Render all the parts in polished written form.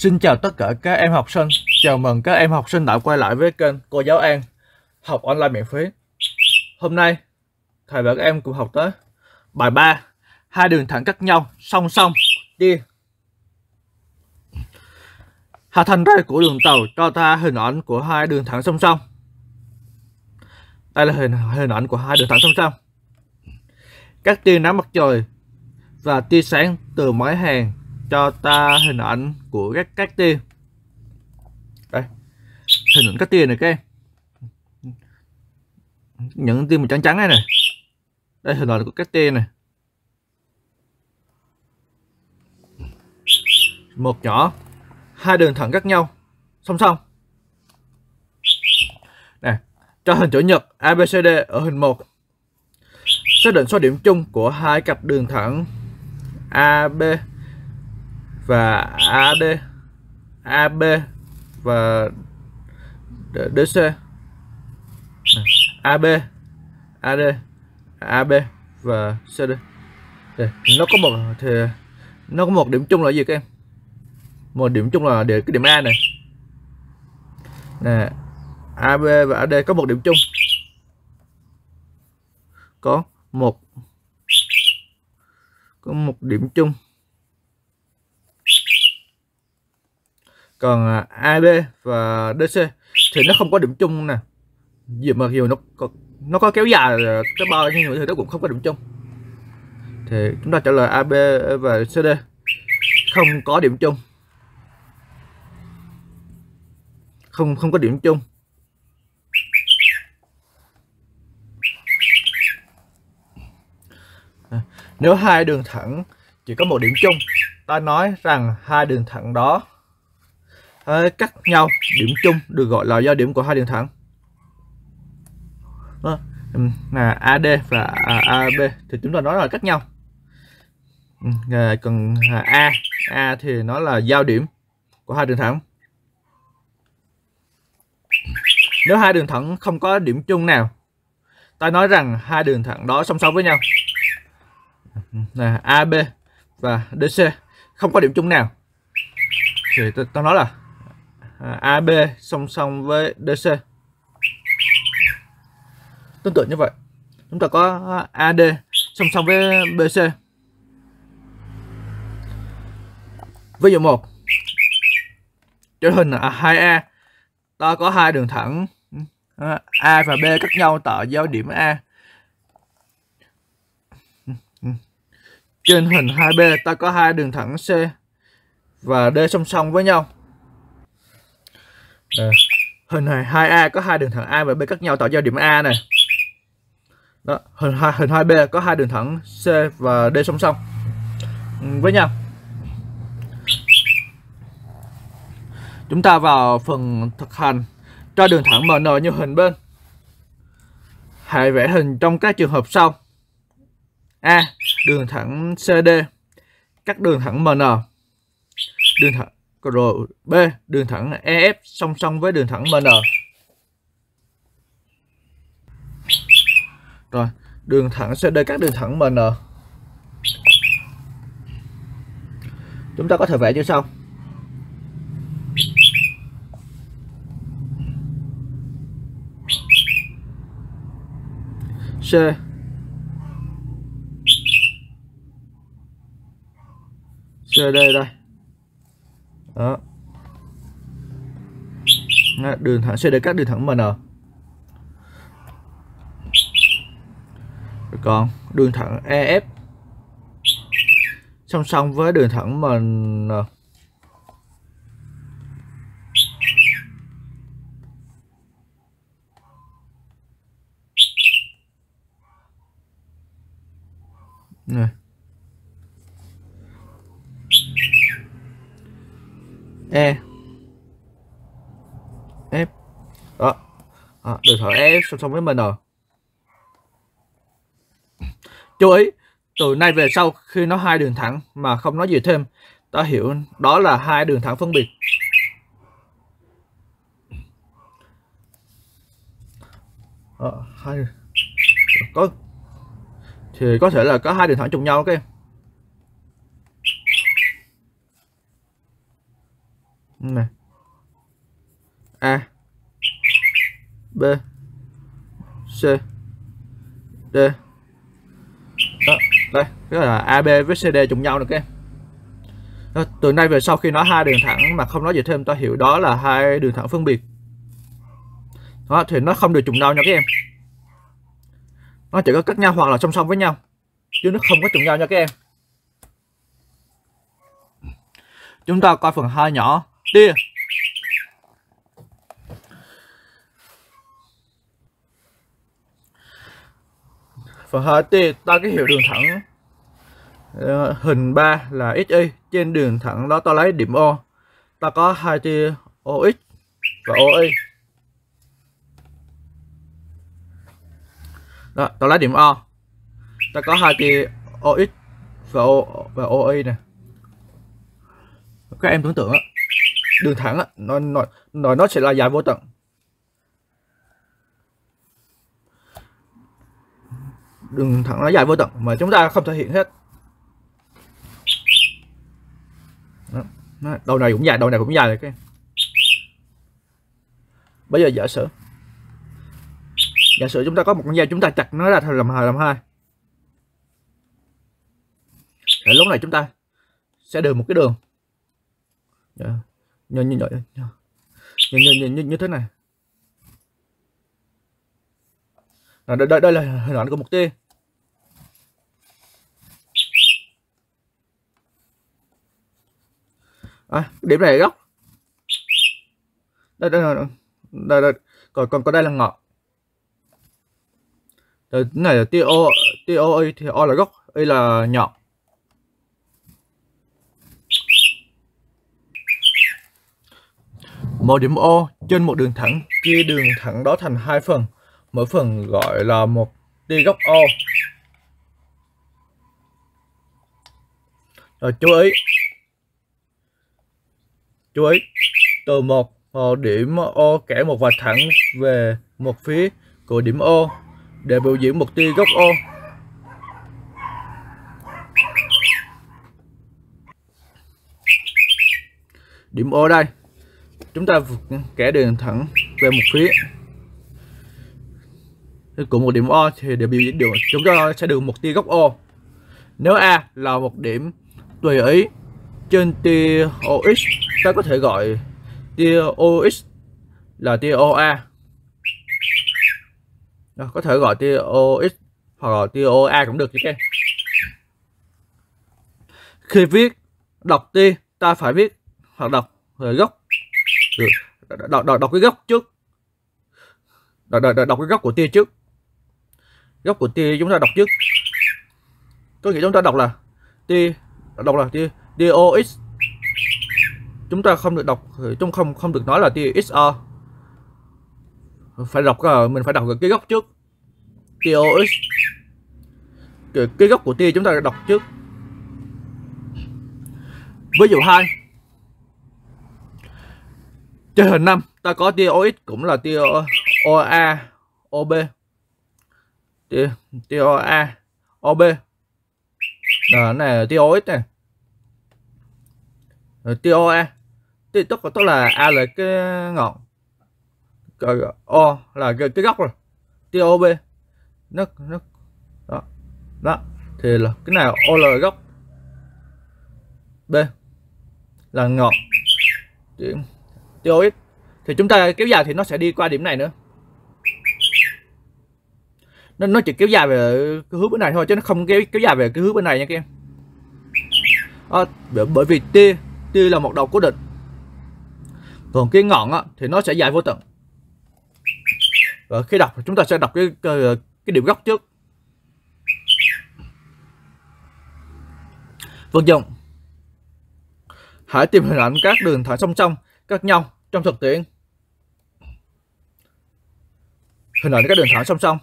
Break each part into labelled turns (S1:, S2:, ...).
S1: Xin chào tất cả các em học sinh. Chào mừng các em học sinh đã quay lại với kênh Cô Giáo An học online miễn phí. Hôm nay thầy và các em cùng học tới bài 3, hai đường thẳng cắt nhau song song đi. Hạt thành ray của đường tàu cho ta hình ảnh của hai đường thẳng song song. Đây là hình ảnh của hai đường thẳng song song. Các tia nắng mặt trời và tia sáng từ máy hàng cho ta hình ảnh của các tia. Đây, hình ảnh các tia này các em. Những tia màu trắng trắng này này. Đây hình ảnh của các tia này. Một nhỏ, hai đường thẳng cắt nhau song song. Nè, cho hình chữ nhật ABCD ở hình 1. Xác định số điểm chung của hai cặp đường thẳng AB và AD, AB và DC, AB, AD, AB và CD. Đây, nó có một điểm chung là gì các em? Một điểm chung là cái điểm A này. Nè, AB và AD có một điểm chung. Có một điểm chung. Còn AB và DC thì nó không có điểm chung nè. Mặc dù nó có kéo dài cái bao nhưng mà nó cũng không có điểm chung. Thì chúng ta trả lời AB và CD không có điểm chung. Không có điểm chung. Nếu hai đường thẳng chỉ có một điểm chung, ta nói rằng hai đường thẳng đó cắt nhau, điểm chung được gọi là giao điểm của hai đường thẳng. Là AD và AB thì chúng ta nói là cắt nhau. Còn A thì nó là giao điểm của hai đường thẳng. Nếu hai đường thẳng không có điểm chung nào, ta nói rằng hai đường thẳng đó song song với nhau. Là AB và DC không có điểm chung nào thì ta nói là AB song song với DC. Tương tự như vậy, chúng ta có AD song song với BC. Ví dụ 1, trên hình 2A, ta có hai đường thẳng A và B cắt nhau tại giao điểm A. Trên hình 2B, ta có hai đường thẳng C và D song song với nhau. Hình này 2A có hai đường thẳng A và B cắt nhau tạo giao điểm A này. Đó, hình 2B có hai đường thẳng C và D song song với nhau. Chúng ta vào phần thực hành cho đường thẳng MN như hình bên. Hãy vẽ hình trong các trường hợp sau. A. Đường thẳng CD cắt đường thẳng MN. Đường thẳng rồi B. Đường thẳng EF song song với đường thẳng MN. Rồi, đường thẳng CD cắt đường thẳng MN. Chúng ta có thể vẽ như sau. C CD đây. Đó. Đường thẳng CD cắt đường thẳng MN. Còn đường thẳng EF song song với đường thẳng MN. Này. E F đó. Đường thẳng EF song song với MN. Chú ý, từ nay về sau khi nói hai đường thẳng mà không nói gì thêm, ta hiểu đó là hai đường thẳng phân biệt. Thì có thể là có hai đường thẳng trùng nhau các em. này, A, B, C, D. Đó, đây, cái là AB với CD trùng nhau được em. Đó, từ nay về sau khi nói hai đường thẳng mà không nói gì thêm, ta hiểu đó là hai đường thẳng phân biệt. Đó, thì nó không được trùng nhau nha các em. Nó chỉ có cách nhau hoặc là song song với nhau, chứ nó không có trùng nhau nha các em. Chúng ta coi phần 2 nhỏ tia. Phần 2 tia, ta ký hiệu đường thẳng hình 3 là XY. Trên đường thẳng đó ta lấy điểm O. Ta có hai tia OX và OY. Đó, ta lấy điểm O. Ta có hai tia OX và OY nè. Các em tưởng tượng á, đường thẳng á, nó sẽ là dài vô tận. Đường thẳng nó dài vô tận mà chúng ta không thể hiện hết. Đó. Đầu này cũng dài, đầu này cũng dài rồi các em. Bây giờ giả sử chúng ta có một con dao, chúng ta chặt nó ra thành làm hai. Để lúc này chúng ta sẽ đưa một cái đường như thế này. Đây là hình ảnh của một tia. Điểm này là góc. Đây. Còn đây là ngọn. Cái này là tia O thì O là góc, Y là nhọn. Một điểm O trên một đường thẳng, chia đường thẳng đó thành hai phần, mỗi phần gọi là một tia góc O. Rồi chú ý từ một điểm O kẻ một vạch thẳng về một phía của điểm O để biểu diễn một tia góc O. Điểm O đây, chúng ta kẻ đường thẳng về một phía của một điểm O thì để biểu diễn được, chúng ta sẽ được một tia góc O. Nếu A là một điểm tùy ý trên tia OX, ta có thể gọi tia OX là tia OA. Có thể gọi tia OX hoặc là tia OA cũng được chứ các em. Khi đọc tia, ta phải viết hoặc đọc góc. Đọc cái góc trước. Đọc cái góc của tia trước. Góc của tia chúng ta đọc trước. Có nghĩa chúng ta đọc là tia OX. Chúng ta không được đọc, chúng không được nói là tia XO. Phải đọc, mình phải đọc cái góc trước. Tia OX. Cái góc của tia chúng ta đọc trước. Ví dụ 2. Trên hình 5 ta có tia OX cũng là tia OA OB. Tia OA OB. Đó, này là tia OX này. Tia OA. Tia tức là A là cái ngọn, O là cái góc rồi. Tia OB nó đó thì là cái nào O là góc, B là ngọn. Tia OX thì chúng ta kéo dài thì nó sẽ đi qua điểm này nữa. Nó chỉ kéo dài về cái hướng bên này thôi chứ nó không kéo dài về cái hướng bên này nha các em. Bởi vì tia là một đầu cố định, còn cái ngọn thì nó sẽ dài vô tận. Và khi đọc chúng ta sẽ đọc cái điểm góc trước. Vận dụng. Hãy tìm hình ảnh các đường thẳng song song khác nhau trong thực tiễn. Hình ảnh các đường thẳng song song.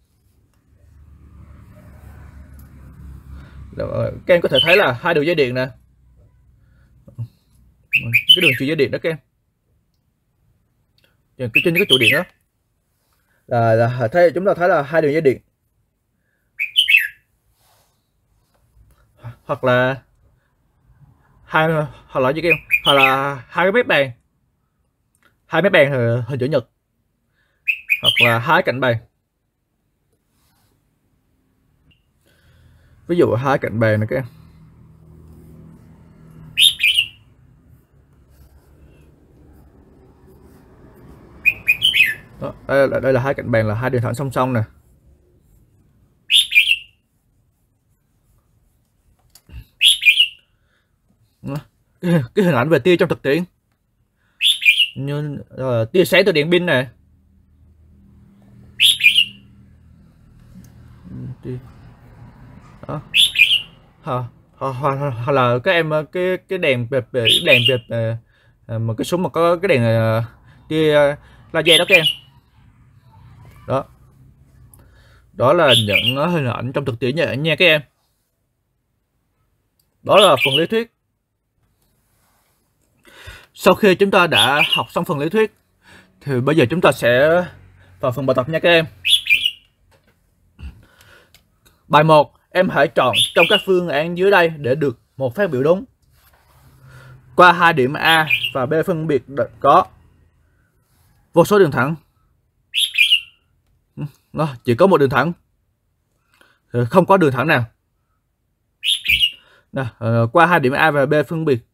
S1: Các em có thể thấy là hai đường dây điện nè. Cái đường truyền dây điện đó các em. Trên cái trụ điện đó là chúng ta thấy là hai đường dây điện. Hoặc là hoặc là gì kêu, hoặc là hai cái mép bàn, hai mép bàn hình chữ nhật, hoặc là hai cạnh bàn. Ví dụ hai cạnh bàn này các em. Đó, đây là hai cạnh bàn, là hai đường thẳng song song nè. Cái hình ảnh về tia trong thực tiễn như tia sáng từ điện pin này. Đó. Hoặc là các em cái đèn bẹp một cái súng mà có cái đèn tia laser đó các em. Đó, đó là những hình ảnh trong thực tiễn nha các em. Đó là phần lý thuyết. Sau khi chúng ta đã học xong phần lý thuyết thì bây giờ chúng ta sẽ vào phần bài tập nha các em. Bài 1, em hãy chọn trong các phương án dưới đây để được một phát biểu đúng. Qua hai điểm A và B phân biệt có vô số đường thẳng. Nó chỉ có một đường thẳng, không có đường thẳng nào. Qua hai điểm A và B phân biệt,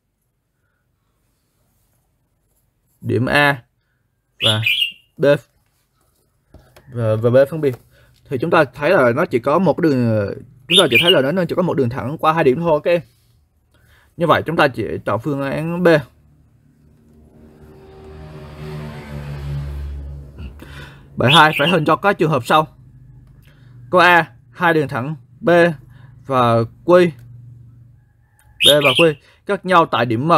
S1: điểm A và B và B phân biệt, thì chúng ta thấy là nó chỉ có một đường, chúng ta chỉ thấy là nó chỉ có một đường thẳng qua hai điểm thôi các em. Như vậy chúng ta chỉ chọn phương án B. Bài 2, phải hình cho các trường hợp sau. Câu A, hai đường thẳng B và Q cắt nhau tại điểm M.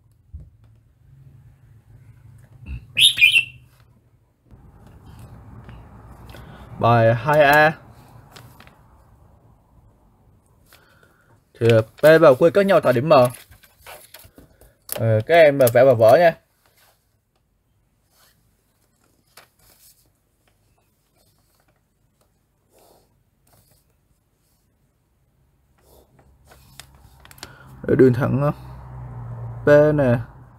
S1: Bài 2A, thì P và Q cắt nhau tại điểm M. Các em vẽ vào vở nha. Đường thẳng P nè,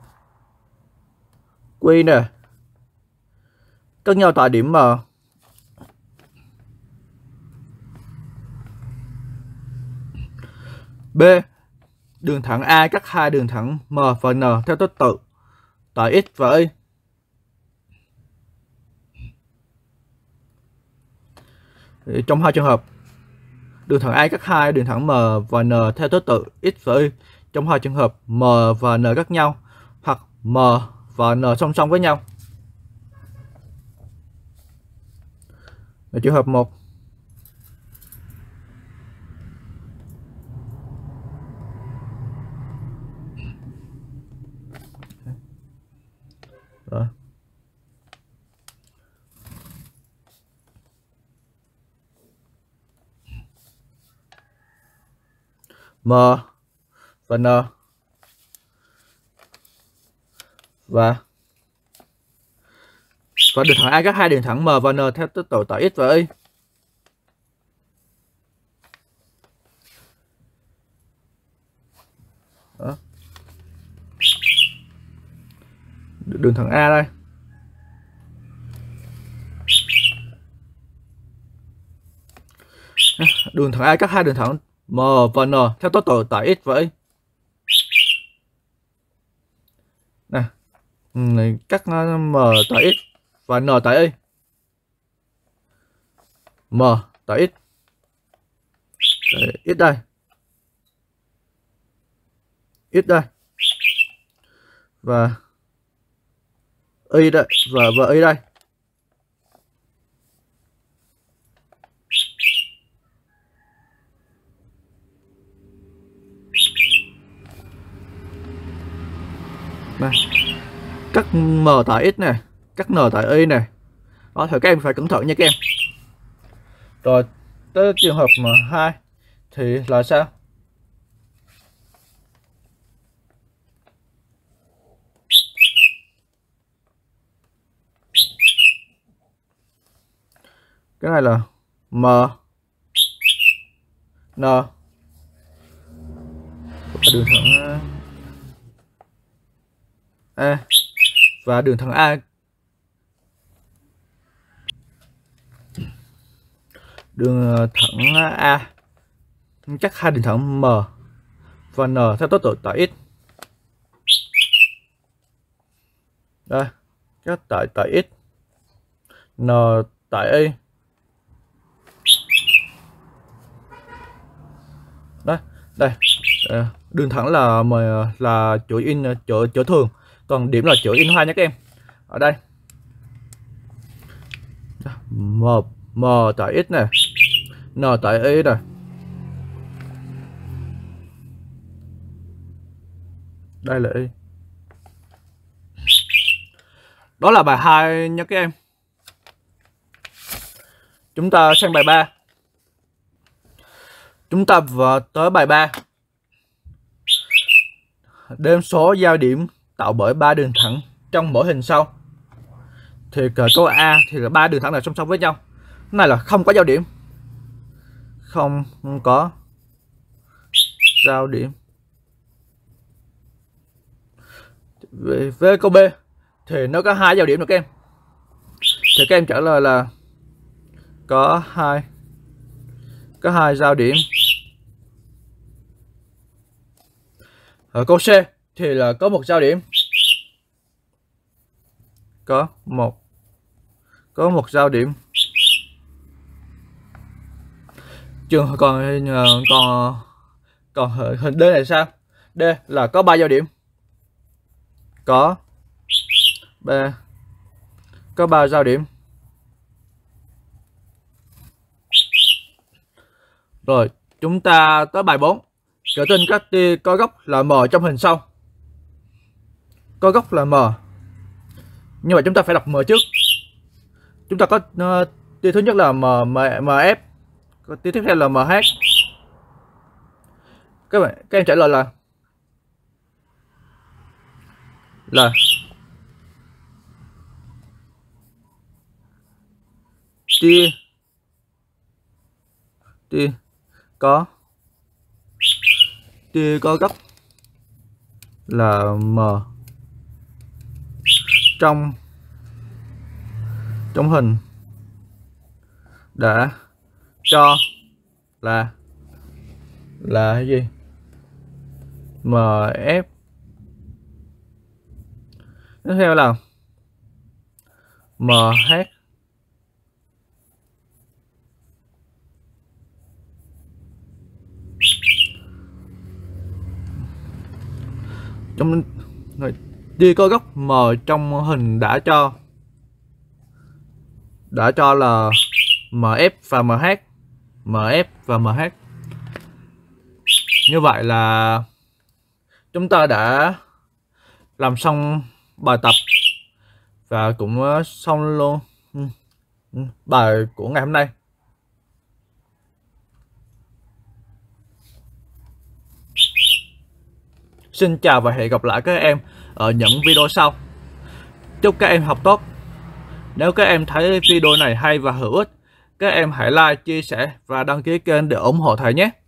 S1: Q nè, cắt nhau tại điểm M. B, đường thẳng A cắt hai đường thẳng M và N theo thứ tự tại X và Y. Trong hai trường hợp, đường thẳng A cắt hai đường thẳng M và N theo thứ tự X và Y. Trong hai trường hợp M và N cắt nhau, hoặc M và N song song với nhau. Trường hợp 1. Rồi. M và N và đường thẳng A cắt hai đường thẳng M và N theo thứ tự tại X và Y. Đó. Đường thẳng A đây. Đường thẳng A cắt hai đường thẳng M và N theo thứ tự tại X và Y. Nè, cắt M tại X và N tại Y. M tại X. X đây. X đây. Và Y đây, và Y đây. Này, cắt M tại X này, cắt N tại Y này. Đó, thì các em phải cẩn thận nha các em. Rồi tới trường hợp mà 2 thì là sao? Cái này là M N đường thẳng A và đường thẳng A. Đường thẳng A chắc hai đường thẳng M và N theo tốc độ tại x. Đây, các tại x, N tại Y. Đấy, đây. Đường thẳng là chuỗi in chỗ thường, còn điểm là chuỗi in hoa nhé các em. Ở đây. M tại x này, N tại Y này. Đây là Y. Đó là bài 2 nha các em. Chúng ta sang bài 3. Chúng ta vào tới bài 3. Đếm số giao điểm tạo bởi 3 đường thẳng trong mỗi hình sau. Thì câu A thì là 3 đường thẳng là song song với nhau. Cái này là không có giao điểm. Không có giao điểm. Với câu B thì nó có 2 giao điểm được các em. Thì các em trả lời là có 2 giao điểm. Ở câu C thì là có 1 giao điểm. Có một giao điểm. Trường còn hình D này sao? D là có 3 giao điểm. Có 3 giao điểm. Rồi, chúng ta tới bài 4. Kể tên các tia có góc là M trong hình sau. Có góc là M. Nhưng mà chúng ta phải đọc M trước. Chúng ta có tia thứ nhất là MF. Tia tiếp theo là MH. Các em trả lời là tia có góc là M trong hình đã cho là cái gì? MF. Tiếp theo là MH. Trong tia có góc M trong hình đã cho là MF và MH. MF và MH. Như vậy là chúng ta đã làm xong bài tập và cũng xong luôn bài của ngày hôm nay. Xin chào và hẹn gặp lại các em ở những video sau. Chúc các em học tốt. Nếu các em thấy video này hay và hữu ích, các em hãy like, chia sẻ và đăng ký kênh để ủng hộ thầy nhé.